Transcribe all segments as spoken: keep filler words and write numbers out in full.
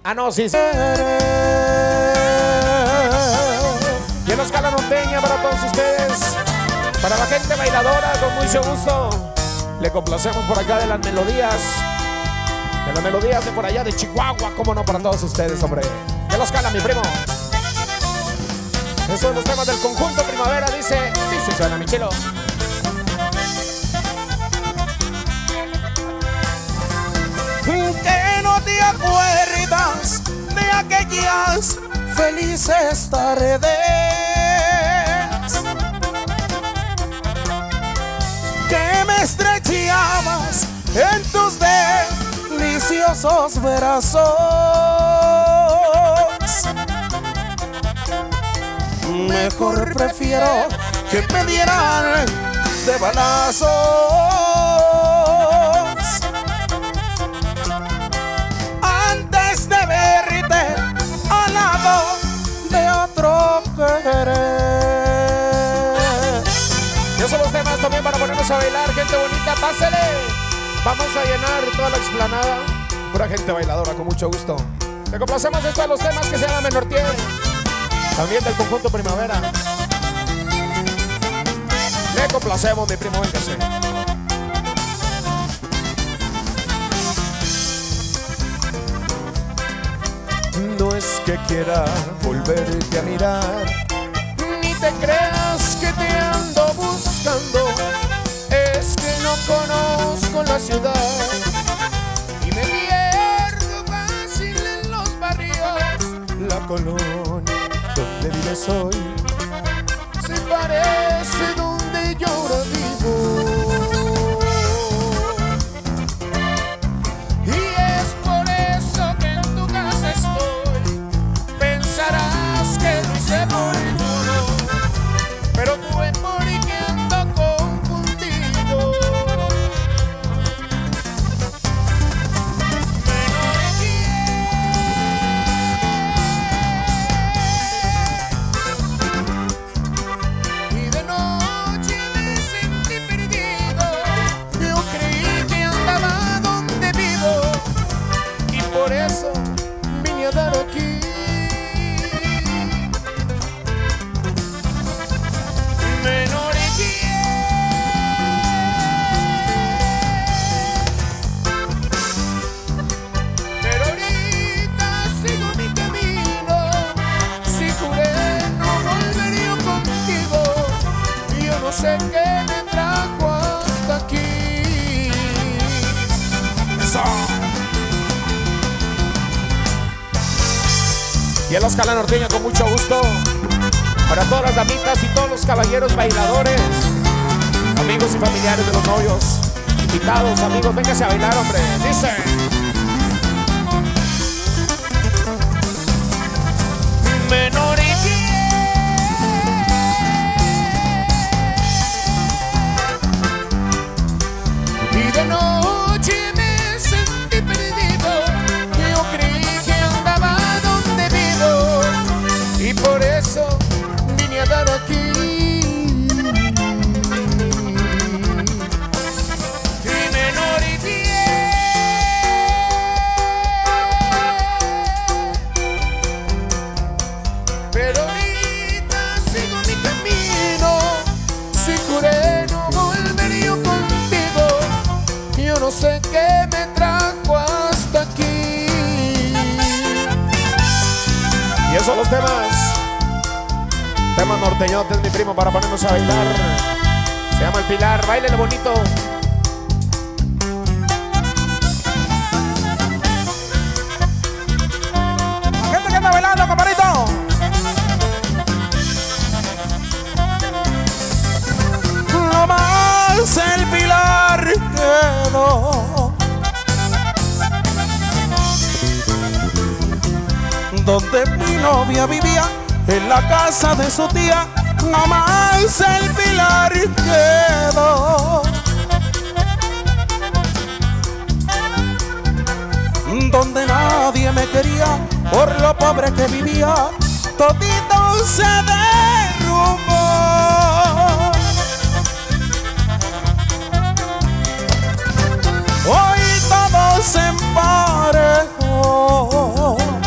Ah, no, sí, sí. Y en la escala norteña para todos ustedes. Para la gente bailadora, con mucho gusto. Le complacemos por acá de las melodías. De las melodías de por allá de Chihuahua. Cómo no, para todos ustedes, hombre. De la escala, mi primo. Esos son los temas del conjunto Primavera. Dice, dice, suena mi chilo. Que no te acuerdas de aquellas felices tardes que me estrechabas en tus deliciosos brazos. Mejor prefiero que me dieran de balazos antes de verte al lado de otro querer. Y esos son los temas también para ponernos a bailar. Gente bonita, pásele. Vamos a llenar toda la explanada. Pura gente bailadora, con mucho gusto. Le complacemos estos de los temas que se llaman Menortier. También del conjunto Primavera. Le complacemos, mi primo, véngase. No es que quiera volverte a mirar, Ni te creas que te ando buscando. Es que no conozco la ciudad y me pierdo fácil en los barrios. la colonia donde vives hoy Se parece donde yo ahora vivo. Y es por eso que en tu casa estoy. Pensarás que lo hice por puro, pero fue porque ando confundido. Y de noche me sentí perdido. Yo creí que andaba donde vivo, y por eso vine a dar aquí. Pero ahorita sigo mi camino. Si juré no volvería contigo, y yo no sé qué me trajo hasta aquí. Eso. Y en la escala norteña, con mucho gusto. Para todas las damitas y todos los caballeros bailadores, amigos y familiares de los novios, invitados, amigos, véngase a bailar, hombre. Dice: y de noche me sentí perdido. Yo creí que andaba donde vivo, y por eso vine a dar aquí. Pero ahorita sigo mi camino. Si juré no volvería contigo, yo no sé qué me trajo hasta aquí. Y esos son los temas. Temas norteñotes, mi primo, para ponernos a bailar. Se llama El Pilar, báilele bonito. La gente que anda bailando, compadrito. No más El Pilar quedó donde mi novia vivía, en la casa de su tía. No más El Pilar quedó donde nadie me quería, por lo pobre que vivía. Todito se derrumbó. Hoy todo se emparejó.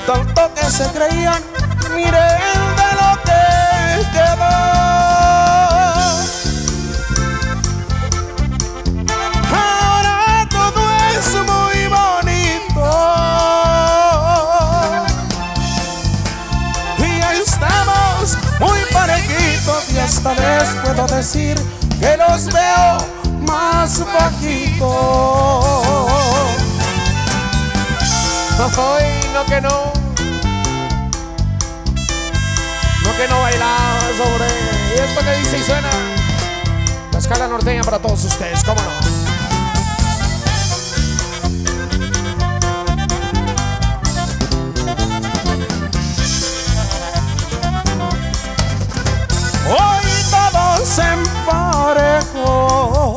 tanto que se creían, miren de lo que quedó. Ahora todo es muy bonito y estamos muy parejitos, y hasta les puedo decir que los veo más bajitos. Ay, no que no. No que no bailaba sobre. Y esto que dice y suena. La escala norteña para todos ustedes, cómo no. Hoy todos en parejo,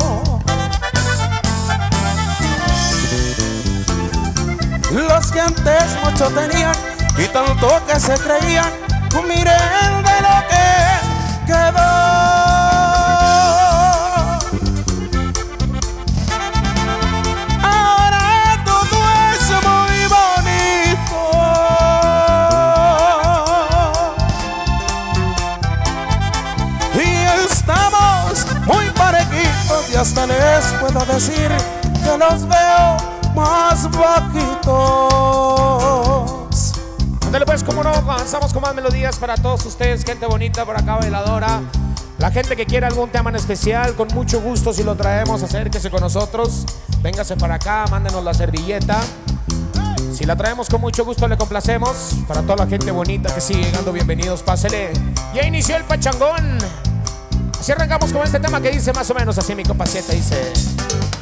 los que antes mucho tenían y tanto que se creían, miren de lo que quedó. Ahora todo es muy bonito y estamos muy parejitos, y hasta les puedo decir que los veo más bajitos. Ándale pues, como no, avanzamos con más melodías para todos ustedes, gente bonita por acá, bailadora. La gente que quiera algún tema en especial, con mucho gusto si lo traemos, acérquese con nosotros. Véngase para acá, mándenos la servilleta. Si la traemos con mucho gusto le complacemos. Para toda la gente bonita que sigue llegando, bienvenidos, pásele. Ya inició el pachangón. Así arrancamos con este tema que dice más o menos así, mi compa siete, dice...